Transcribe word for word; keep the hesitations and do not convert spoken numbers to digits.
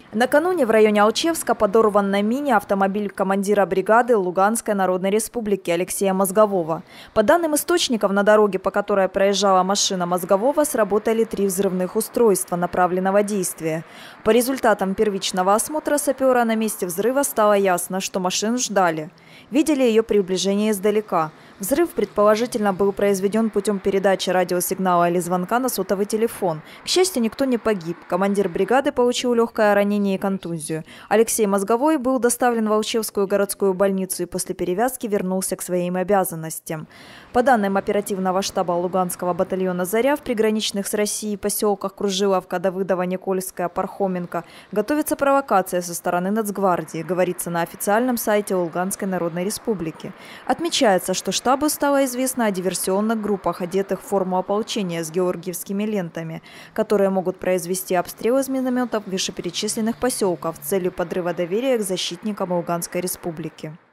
Накануне в районе Алчевска подорван на мине автомобиль командира бригады Луганской Народной Республики Алексея Мозгового. По данным источников, на дороге, по которой проезжала машина Мозгового, сработали три взрывных устройства направленного действия. По результатам первичного осмотра сапера на месте взрыва стало ясно, что машину ждали. Видели ее приближение издалека. Взрыв предположительно был произведен путем передачи радиосигнала или звонка на сотовый телефон. К счастью, никто не погиб. Командир бригады получил легкое ранение и контузию. Алексей Мозговой был доставлен в Алчевскую городскую больницу и после перевязки вернулся к своим обязанностям. По данным оперативного штаба Луганского батальона «Заря», в приграничных с Россией поселках Кружиловка, Давыдово, Никольская, Пархоменко готовится провокация со стороны Нацгвардии, говорится на официальном сайте Луганской Народной Республики. Отмечается, что штабу стало известно о диверсионных группах, одетых в форму ополчения с георгиевскими лентами, которые могут произвести обстрел из минометов вышеперечисленных поселков с целью подрыва доверия к защитникам Луганской Республики.